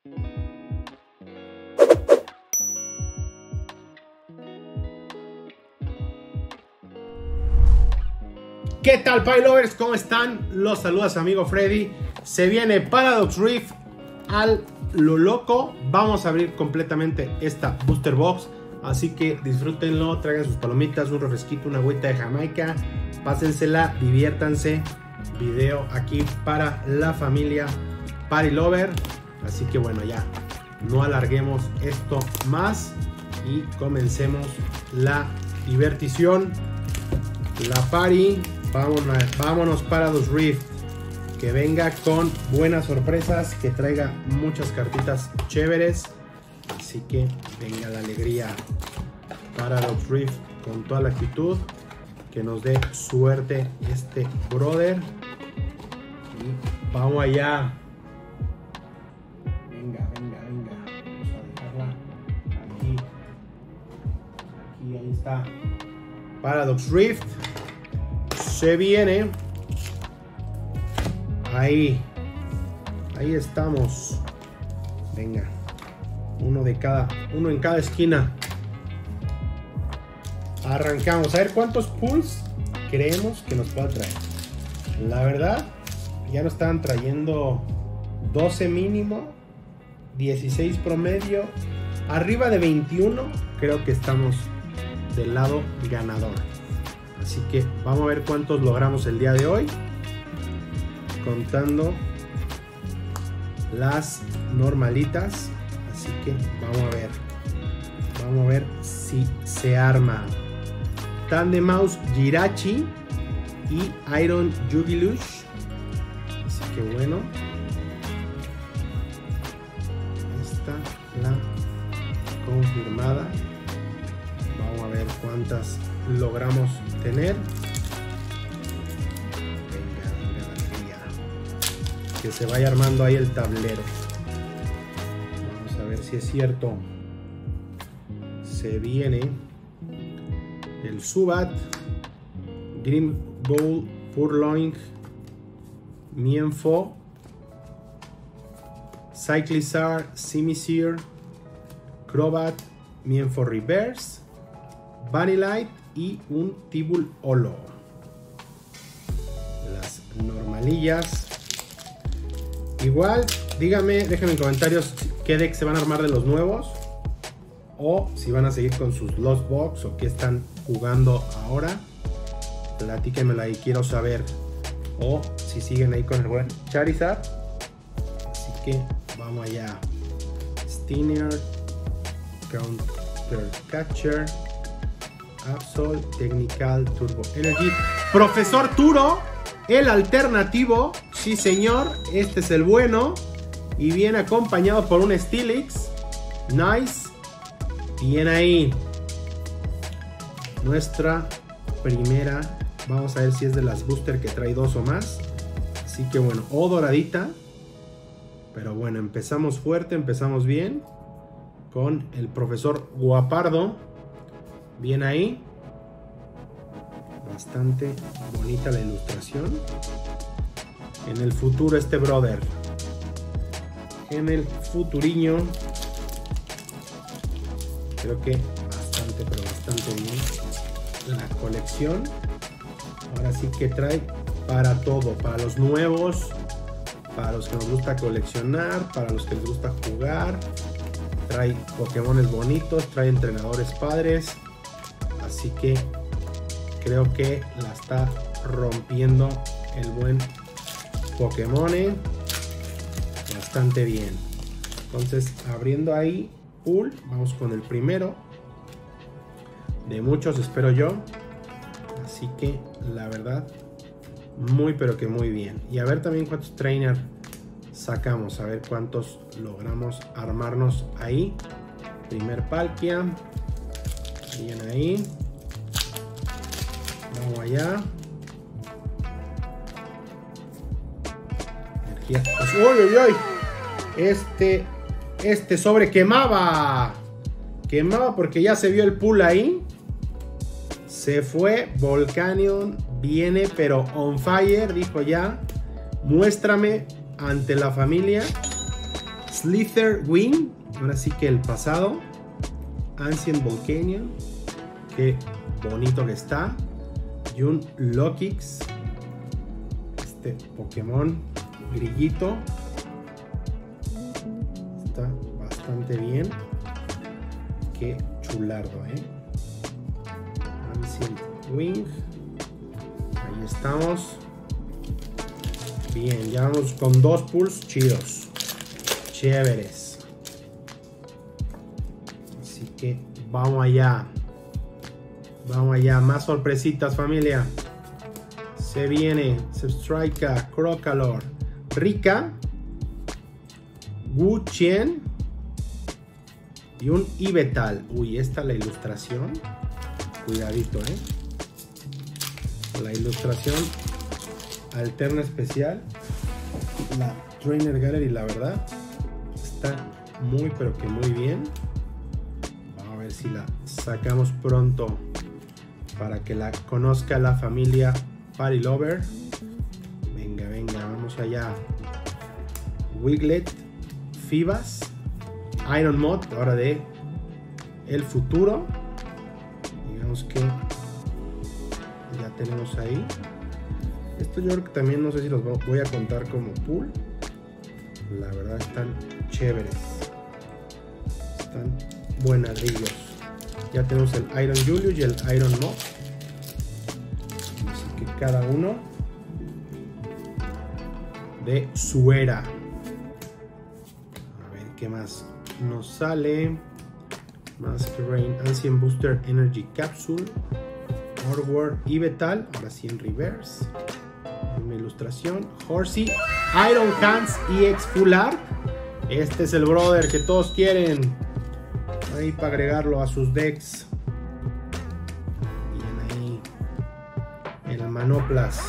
¿Qué tal, Pailovers? ¿Cómo están? Los saluda su amigo Freddy. Se viene Paradox Rift al lo loco. Vamos a abrir completamente esta Booster Box. Así que disfrútenlo, traigan sus palomitas, un refresquito, una agüita de Jamaica. Pásensela, diviértanse. Video aquí para la familia Party Lover. Así que bueno, ya no alarguemos esto más y comencemos la diversión, la party. Vámonos Paradox Rift. Que venga con buenas sorpresas, que traiga muchas cartitas chéveres. Así que venga la alegría. Paradox Rift con toda la actitud. Que nos dé suerte este brother. Y vamos allá. Venga. Vamos a dejarla aquí. Ahí está. Paradox Rift. Se viene. Ahí estamos. Venga. Uno en cada esquina. Arrancamos. A ver cuántos pulls creemos que nos pueda traer. La verdad, ya nos estaban trayendo 12 mínimo, 16 promedio, arriba de 21. Creo que estamos del lado ganador. Así que vamos a ver cuántos logramos el día de hoy, contando las normalitas. Así que vamos a ver si se arma. Tandemaus Jirachi y Iron Jubilush. Así que bueno, esta la confirmada. Vamos a ver cuántas logramos tener. Que se vaya armando ahí el tablero. Vamos a ver si es cierto. Se viene el Zubat, Grim Bull, Purloin, Mienfoo, Cyclizar, Simisear, Crobat, Mienfoo Reverse, Vanillite y un Tibul Holo. Las normalillas. Igual, déjenme en comentarios qué deck se van a armar de los nuevos, o si van a seguir con sus Lost Box, o qué están jugando ahora. Platíquenmelo ahí, quiero saber. O si siguen ahí con el buen Charizard. Así que vamos allá. Stiner, Counter Catcher, Absol, Technical, Turbo Energy, Profesor Turo, el alternativo. Sí señor, este es el bueno. Y viene acompañado por un Steelix. Nice. Bien ahí. Nuestra primera. Vamos a ver si es de las booster que trae 2 o más. Así que bueno, o doradita. Pero bueno, empezamos fuerte, empezamos bien. Con el profesor Guapardo. Bien ahí. Bastante bonita la ilustración. En el futuro este brother. En el futuriño. Creo que bastante bien la colección. Ahora sí que trae para todo. Para los nuevos. Para los que nos gusta coleccionar. Para los que les gusta jugar. Trae Pokémones bonitos. Trae entrenadores padres. Así que creo que la está rompiendo el buen Pokémon. Bastante bien. Entonces, abriendo ahí pool, vamos con el primero de muchos, espero yo. Así que la verdad, muy pero que muy bien. Y a ver también cuántos trainer sacamos, a ver cuántos logramos armarnos ahí. Primer Palkia. Bien ahí. Vamos allá. Energía. ¡Uy, uy, uy! Este sobre quemaba. Quemaba porque ya se vio el pool ahí. Se fue. Volcanion viene pero on fire. Dijo ya. Muéstrame ante la familia Slither Wing, ahora sí que el pasado. Ancient Volcanion, qué bonito que está. Y un Lokix, este Pokémon grillito, está bastante bien. Qué chulardo, Ancient Wing, ahí estamos. Bien, ya vamos con 2 pulls chidos, chéveres. Así que vamos allá. Vamos allá, más sorpresitas, familia. Se viene Substrika, Crocalor, Rika, Wu Qian y un Yveltal. Uy, esta la ilustración. Cuidadito, la ilustración alterna especial. La Trainer Gallery, la verdad, está muy, pero que muy bien. Vamos a ver si la sacamos pronto para que la conozca la familia Party Lover. Venga, venga, vamos allá. Wiglet, Fibas, Iron Mod, ahora de el futuro. Digamos que ya tenemos ahí. Esto yo creo que también no sé si los voy a contar como pool. La verdad están chéveres. Están buenadrillos. Ya tenemos el Iron Julius y el Iron Mob. Así que cada uno de su era. A ver qué más nos sale. Mask Rain, Ancient Booster Energy Capsule, Orward Yveltal, ahora sí en reverse. Una ilustración. Horsey, Iron Hands EX Full Art. Este es el brother que todos quieren. Ahí para agregarlo a sus decks. Bien ahí. El Manoplas.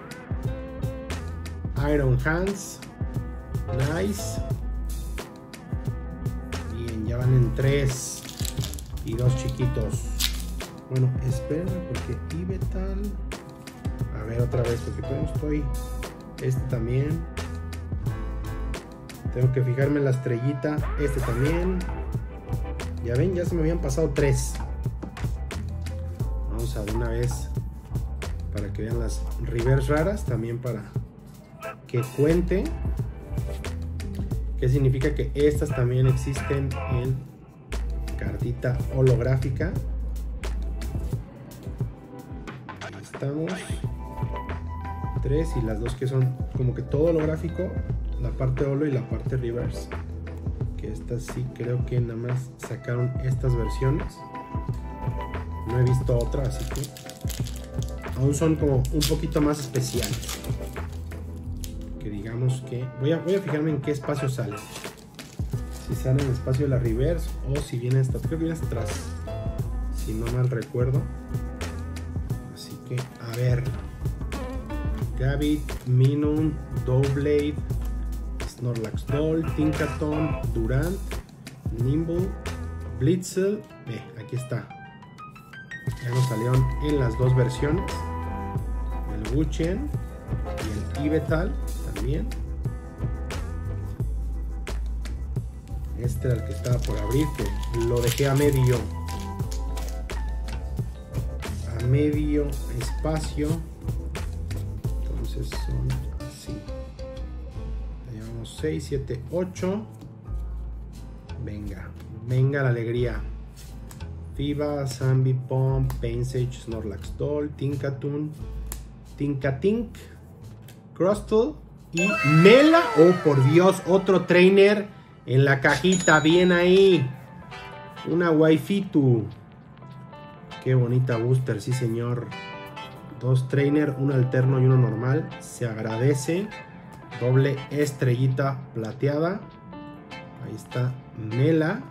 Iron Hands. Nice. Bien, ya van en 3. Y 2 chiquitos. Bueno, espera porque Yveltal. A ver otra vez porque todavía no estoy. Este también. Tengo que fijarme en la estrellita. Este también. Ya ven, ya se me habían pasado 3. Vamos a de una vez para que vean las reverse raras. También para que cuente. Que significa que estas también existen en cartita holográfica. Ahí estamos. 3 y las 2 que son como que todo holográfico. La parte holo y la parte reverse. Que estas sí creo que nada más sacaron estas versiones. No he visto otra, así que aún son como un poquito más especiales. Que digamos que voy a fijarme en qué espacio sale. Si sale en el espacio de la reverse o si viene hasta, creo que viene hasta atrás, si no mal recuerdo. Así que a ver. Gabit, Minun, Doublade, Snorlax Doll, Tinkaton, Durant, Nimble, Blitzel. Aquí está. Ya nos salieron en las 2 versiones. El Wu Qian y el Yveltal también. Este era el que estaba por abrir, que lo dejé a medio espacio. Entonces son así. Llevamos 6, 7, 8. Venga, venga la alegría. Fiba, Zambi, Pump, Painsage, Snorlax Doll, Tinkatun, Tinkatink, Crustle y Mela. Oh, por Dios, otro trainer en la cajita. Bien ahí. Una Waifitu. Qué bonita booster, sí señor. 2 trainer, uno alterno y uno normal. Se agradece. Doble estrellita plateada. Ahí está Mela.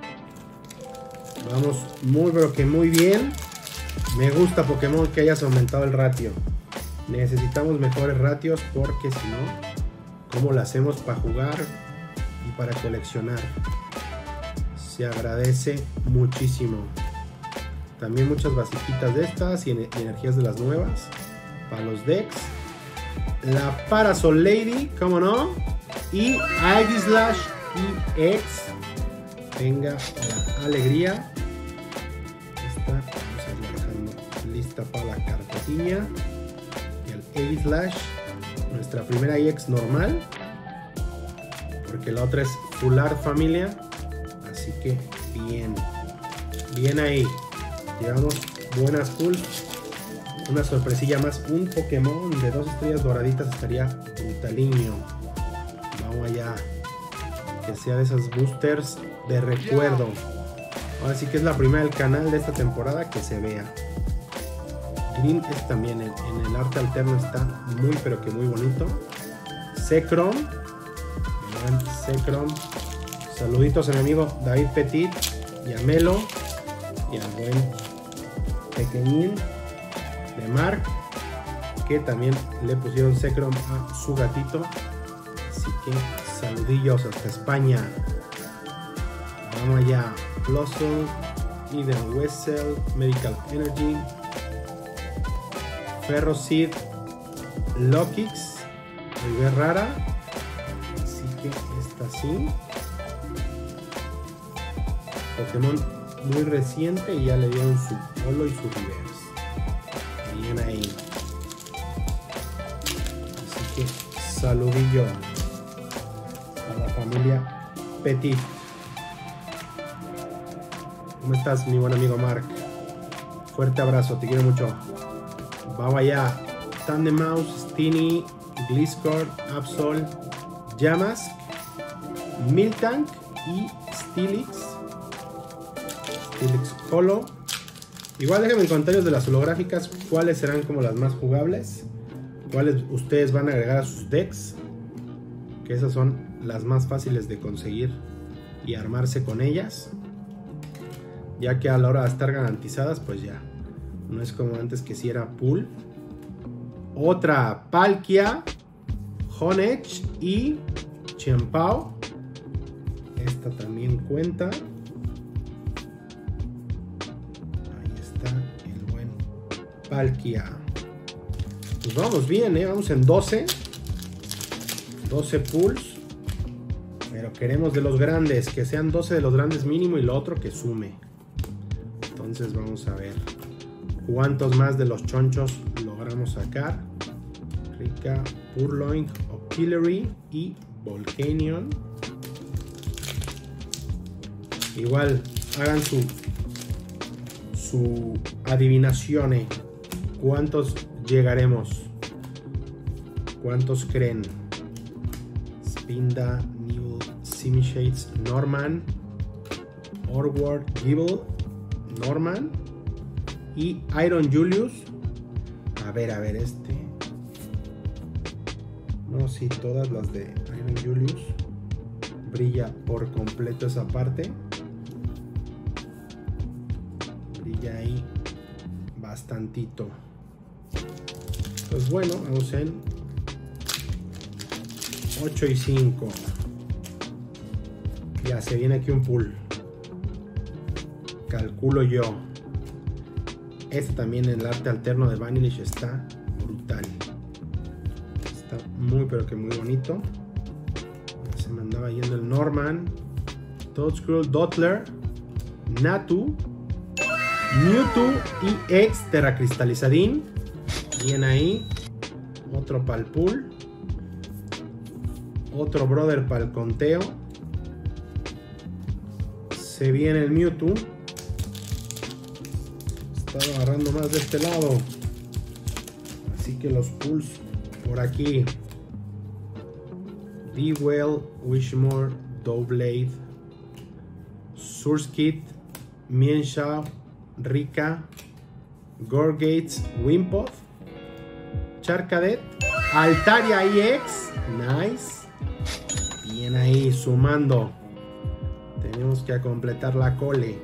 Vamos muy pero que muy bien. Me gusta Pokémon que hayas aumentado el ratio. Necesitamos mejores ratios porque si no, ¿cómo lo hacemos para jugar y para coleccionar? Se agradece muchísimo. También muchas basiquitas de estas y energías de las nuevas para los decks. La Parasol Lady, cómo no. Y Aegislash EX. Venga la alegría. Esta vamos a ir dejando lista para la carpetilla. Y el A-Slash, nuestra primera EX normal, porque la otra es Full Art Familia. Así que bien ahí. Llevamos buenas pulls. Una sorpresilla más, un Pokémon de 2 estrellas doraditas estaría brutaliño. Vamos allá. Que sea de esas boosters de recuerdo. Ahora sí que es la primera del canal de esta temporada que se vea. Green es también en el arte alterno, está muy pero que muy bonito. Zekrom. Zekrom. Saluditos a mi amigo David Petit y a Melo y al buen pequeñín de Mark, que también le pusieron Zekrom a su gatito. Así que saludillos hasta España. Vamos allá. Blossom, Eden Wessel, Medical Energy, Ferroseed, Lokix, muy rara. Así que esta sí. Pokémon muy reciente y ya le dieron su holo y su reverse. Bien ahí. Así que saludillo a la familia Petit. ¿Cómo estás, mi buen amigo Mark? Fuerte abrazo, te quiero mucho. Vamos allá. Tandemaus, Steenee, Gliscor, Absol, Yamask, Miltank y Steelix. Steelix Holo. Igual déjenme en comentarios de las holográficas cuáles serán como las más jugables, cuáles ustedes van a agregar a sus decks, que esas son las más fáciles de conseguir y armarse con ellas, ya que a la hora de estar garantizadas pues ya no es como antes que si era pool. Otra Palkia, Honedge y Chien-Pao. Esta también cuenta. El buen Palkia. Pues vamos bien, vamos en 12 pools, pero queremos de los grandes, que sean 12 de los grandes mínimo y lo otro que sume. Entonces vamos a ver cuántos más de los chonchos logramos sacar. Rika, Purloin, Octillery y Volcanion. Igual hagan su adivinación, ¿cuántos llegaremos? ¿Cuántos creen? Spinda, Newell, Simishades, Norman, Orward, Gibble, Norman y Iron Julius. A ver, no, sí, todas las de Iron Julius. Brilla por completo esa parte. Brilla ahí bastantito. Pues bueno, vamos en 8 y 5. Ya se viene aquí un pool. Calculo yo. Este también en el arte alterno de Vanillish está brutal. Está muy pero que muy bonito. Se me andaba yendo el Norman, Toadscruel, Dottler, Natu, Mewtwo y X Terracristalizadín. Bien ahí. Otro pal pool. Otro brother pal conteo. Se viene el Mewtwo. Estaba agarrando más de este lado. Así que los pools por aquí. Dewell, Wishmore, Doublade, Surskit, Mienshao, Rika, Gorgates, Wimpod, Charcadet, Altaria EX. Nice. Bien ahí, sumando. Tenemos que completar la cole.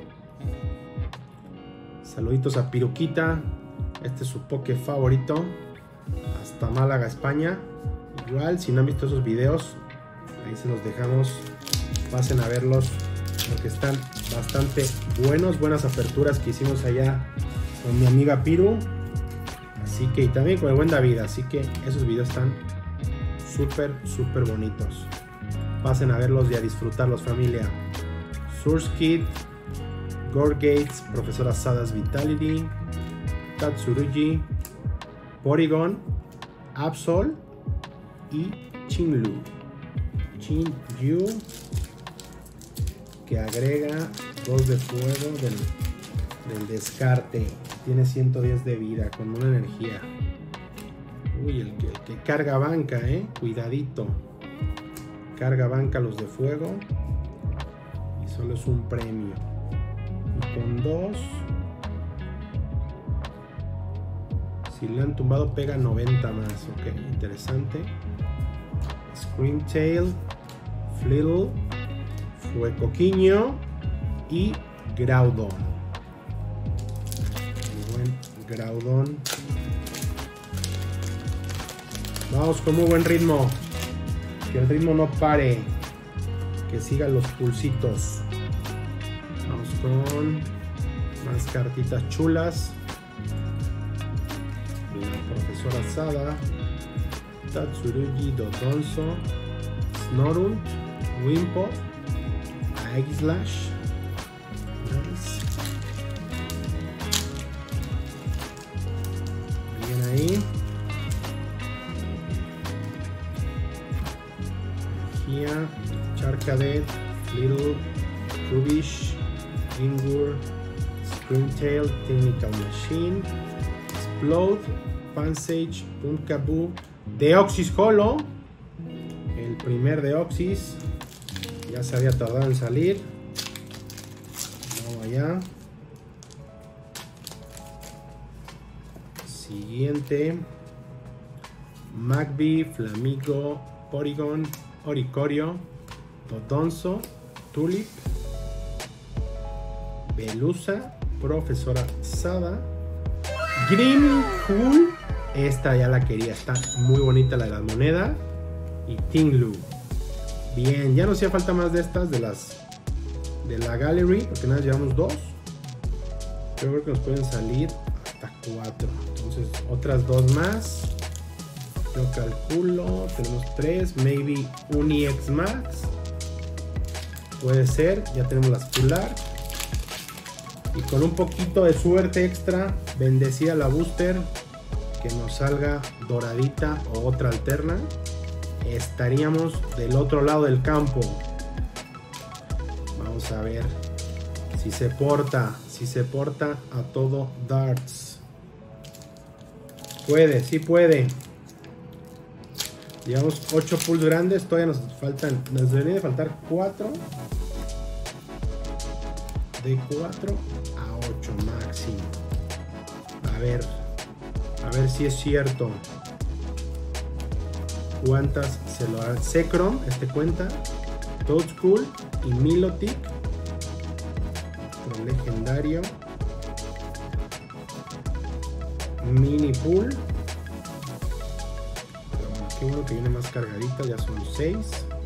Saluditos a Piruquita. Este es su Poké favorito. Hasta Málaga, España. Igual, si no han visto esos videos, ahí se los dejamos. Pasen a verlos porque están bastante buenos. Buenas aperturas que hicimos allá con mi amiga Piru. Así que, y también con el buen David. Así que esos videos están súper bonitos. Pasen a verlos y a disfrutarlos, familia. Surskit, Gorgates, Profesora Sada's Vitality, Tatsurugi, Porygon, Absol y Chinlu. Chinyu, que agrega 2 de fuego del descarte. Tiene 110 de vida con una energía. Uy, el que carga banca, cuidadito. Carga banca los de fuego. Y solo es un premio. Y con 2, si le han tumbado, pega 90 más. Ok, interesante. Screamtail, Flittle, Fuecoquiño y Groudon. Muy buen Groudon. Vamos con muy buen ritmo. Que el ritmo no pare. Que sigan los pulsitos. Vamos con más cartitas chulas. La Profesora Sada, Tatsurugi, Dodonso, Snorunt, Wimpod, Aegislash. Nice. Bien ahí. Energía, Charcadet, Little, Rubish, Ingur, Screamtail, Technical Machine, Explode, Pansage, Punkaboo, Deoxys Holo. El primer Deoxys. Ya se había tardado en salir. Vamos allá. Siguiente. Magby, Flamigo, Porygon, Oricorio, Dodonso, Tulip, Velusa, Profesora Sada, Grimcool. Esta ya la quería, está muy bonita, la de las monedas. Y Tinglu. Bien, ya no hacía falta más de estas, de la Gallery, porque nada, llevamos 2. Yo creo que nos pueden salir hasta 4. Entonces, otras 2 más. Yo calculo, tenemos 3, maybe un EX Max. Puede ser, ya tenemos las Full Art. Y con un poquito de suerte extra, bendecida la booster, que nos salga doradita o otra alterna, estaríamos del otro lado del campo. Vamos a ver si se porta a todo darts. Puede, sí puede. Llevamos 8 pulls grandes, todavía nos deberían de faltar 4. De 4 a 8 máximo. A ver si es cierto. ¿Cuántas se lo harán? Zekrom, cuenta. Toadscool y Milotic. Otro legendario. Mini Pool. Qué bueno que viene más cargadita, ya son 6.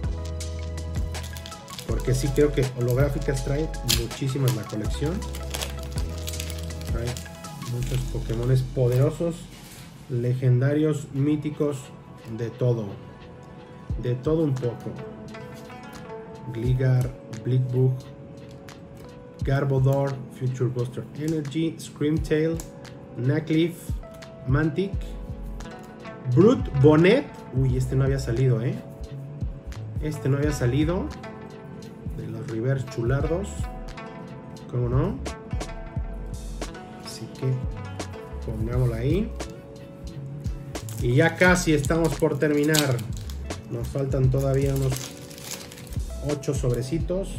Porque sí creo que holográficas trae muchísimas la colección. Trae muchos Pokémones poderosos, legendarios, míticos, de todo. De todo un poco. Gligar, Blitzbug, Garbodor, Future Buster Energy, Screamtail, Nacleaf, Mantic, Brute Bonnet. Uy, este no había salido, Este no había salido. De los Reverse Chulardos. ¿Cómo no? Así que pongámoslo ahí. Y ya casi estamos por terminar. Nos faltan todavía unos 8 sobrecitos.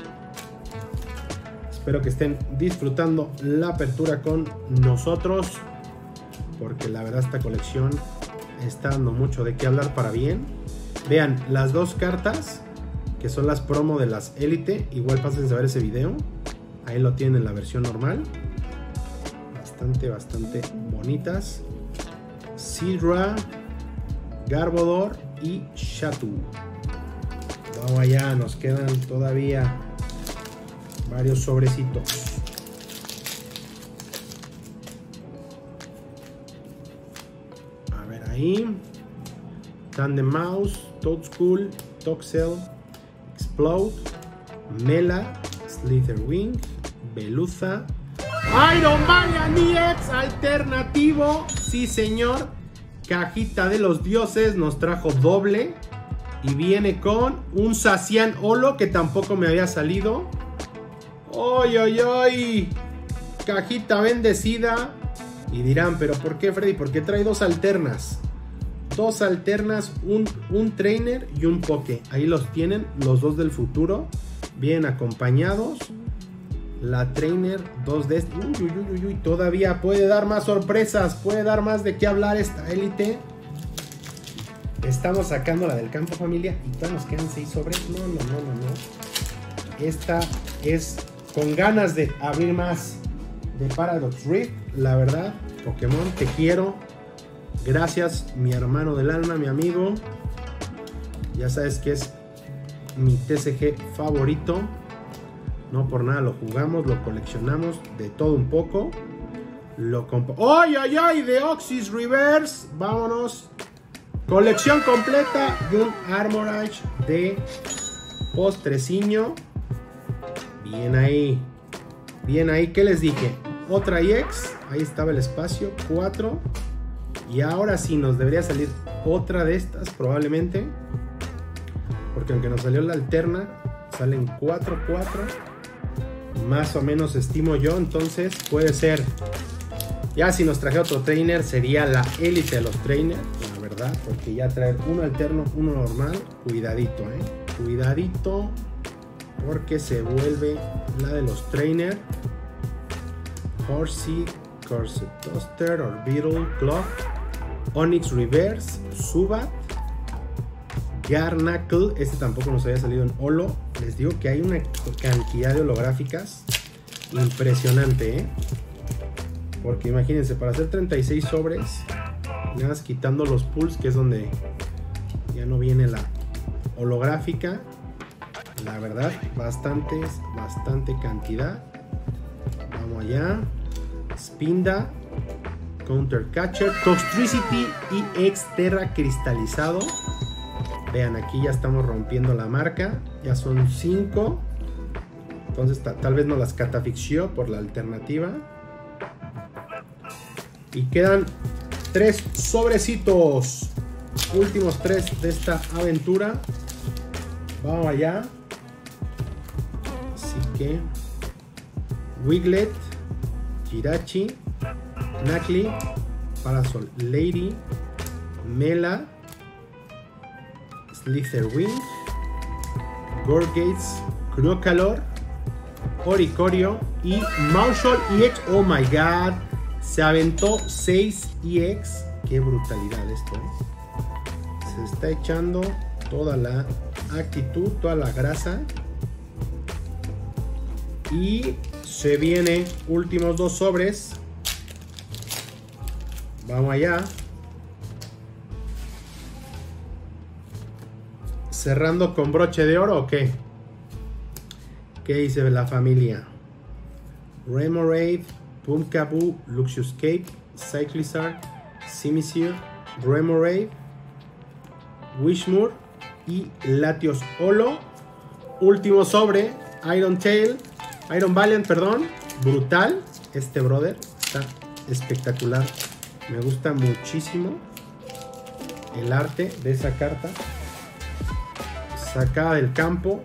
Espero que estén disfrutando la apertura con nosotros, porque la verdad esta colección está dando mucho de qué hablar para bien. Vean, las 2 cartas que son las promo de las Elite, igual pásense a ver ese video. Ahí lo tienen en la versión normal. Bastante bonitas. Sidra, Garbodor y Shatu. Vamos allá, nos quedan todavía varios sobrecitos. A ver ahí. Tandem Mouse, Toadscool, Toxel, Explode, Mela, Slitherwing, Veluza, Iron Valiant EX alternativo, sí señor, cajita de los dioses, nos trajo doble y viene con un Zacian Holo que tampoco me había salido. ¡Oy, oy, oy! Cajita bendecida. Y dirán, ¿pero por qué, Freddy? Porque trae dos alternas. Dos alternas, un trainer y un poke. Ahí los tienen, los dos del futuro. Bien acompañados. La trainer, dos de este. Uy, uy, uy, uy, todavía puede dar más sorpresas. Puede dar más de qué hablar esta élite. Estamos sacándola del campo, familia. Y todavía nos quedan 6 sobres. No. Esta es con ganas de abrir más de Paradox Rift. La verdad, Pokémon, te quiero. Gracias, mi hermano del alma, mi amigo. Ya sabes que es mi TCG favorito. No por nada lo jugamos, lo coleccionamos, de todo un poco. ¡Ay, ay, ay! Deoxys Reverse. Vámonos. Colección completa de un Armorage de postreciño. Bien ahí. Bien ahí. ¿Qué les dije? Otra EX. Ahí estaba el espacio. 4. Y ahora sí nos debería salir otra de estas probablemente. Porque aunque nos salió la alterna, salen 4. Más o menos estimo yo. Entonces puede ser. Ya si nos traje otro trainer sería la élite de los trainers. La verdad. Porque ya traer uno alterno, uno normal. Cuidadito, cuidadito. Porque se vuelve la de los trainers. Horsey, Corset Toaster, Orbital, Clock, Onix Reverse, Zubat, Garnacle. Este tampoco nos había salido en holo. Les digo que hay una cantidad de holográficas impresionante, porque imagínense, para hacer 36 sobres, nada más quitando los pulls, que es donde ya no viene la holográfica. La verdad, bastante cantidad. Vamos allá. Spinda, Counter Catcher, Toxtricity y Exterra cristalizado. Vean, aquí ya estamos rompiendo la marca. Ya son 5. Entonces tal vez no las catafixió por la alternativa. Y quedan 3 sobrecitos. Últimos 3 de esta aventura. Vamos allá. Así que Wiglet, Jirachi, Knackley, Parasol Lady, Mela, Slitherwing, Gorgates, Crocalor, Oricorio y Marshall EX. Oh my god, se aventó 6 EX. Qué brutalidad esto, Se está echando toda la actitud, toda la grasa. Y se viene últimos 2 sobres. Vamos allá. Cerrando con broche de oro, ¿o qué? ¿Qué dice la familia? Remoraid, Pumpkaboo, Luxuscape, Cyclizar, Simisear, Remoraid, Wishmore y Latios Holo. Último sobre, Iron Valiant, perdón. Brutal. Este brother está espectacular. Me gusta muchísimo el arte de esa carta. Sacada del campo.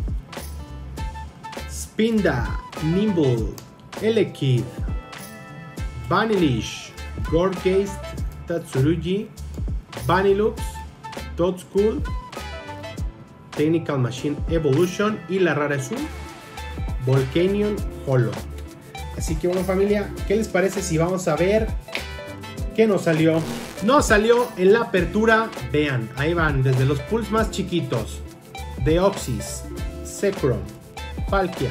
Spinda, Nimble, Elekid, Vanillish, Gorgeist, Tatsurugi, Vanillux, Toadstool, Technical Machine Evolution y la rara azul Volcanion Holo. Así que bueno, familia, ¿qué les parece si vamos a ver qué nos salió? Nos salió en la apertura, vean, ahí van, desde los pulls más chiquitos: Deoxys, Zekrom, Palkia,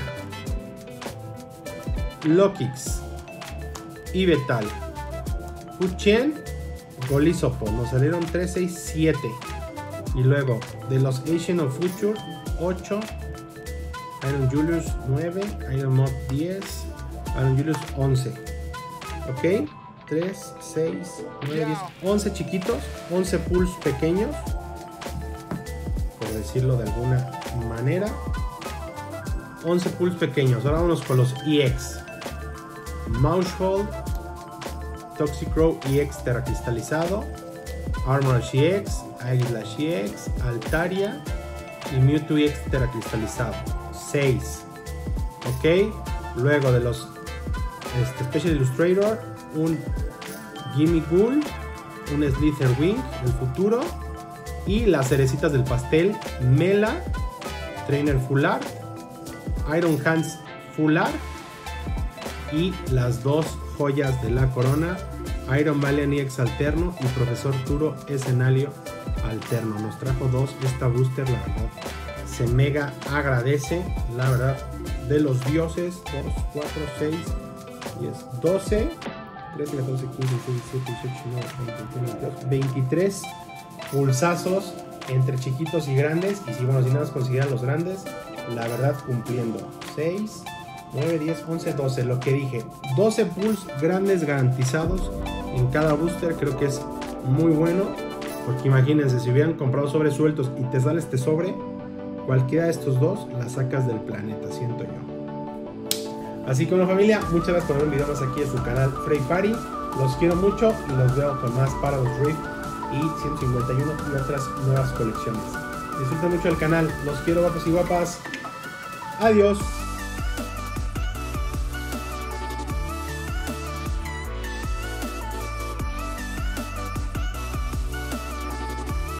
Lokix, Yveltal, Fuchen, Golisopo. Nos salieron 3, 6, 7. Y luego de los Ancient of Future, 8. Iron Julius 9, Iron Mod 10, Iron Julius 11. Ok, 3, 6, 9, 10, 11 chiquitos, 11 pulls pequeños, por decirlo de alguna manera. 11 pulls pequeños. Ahora vamos con los EX. Mousehold, Toxicrow EX terracristalizado, Armor EX, Águila EX, Altaria y Mewtwo EX terracristalizado. 6. Ok. Luego de los Special Illustrator, un Gimmighoul, un Slitherwing, el futuro, y las cerecitas del pastel, Mela, Trainer Full Art, Iron Hands Full Art y las dos joyas de la corona, Iron Valiant EX alterno y Profesor Turo Escenario alterno. Nos trajo dos. Esta booster, la verdad, se mega agradece, la verdad, de los dioses. 2, 4, 6, 10, 12, 13, 14, 15, 16, 17, 18, 19, 20, 21, 22, 23 pulsazos entre chiquitos y grandes. Y si, bueno, si nada más consiguieran los grandes, la verdad, cumpliendo. 6, 9, 10, 11, 12, lo que dije, 12 pulls grandes garantizados en cada booster. Creo que es muy bueno, porque imagínense, si hubieran comprado sobres sueltos y te sale este sobre, cualquiera de estos dos la sacas del planeta, siento yo. Así que bueno, familia, muchas gracias por ver un video más aquí en su canal Freddy Party. Los quiero mucho y los veo con más Paradox Rift y 151 y otras nuevas colecciones. Disfruten mucho el canal, los quiero, guapos y guapas. Adiós.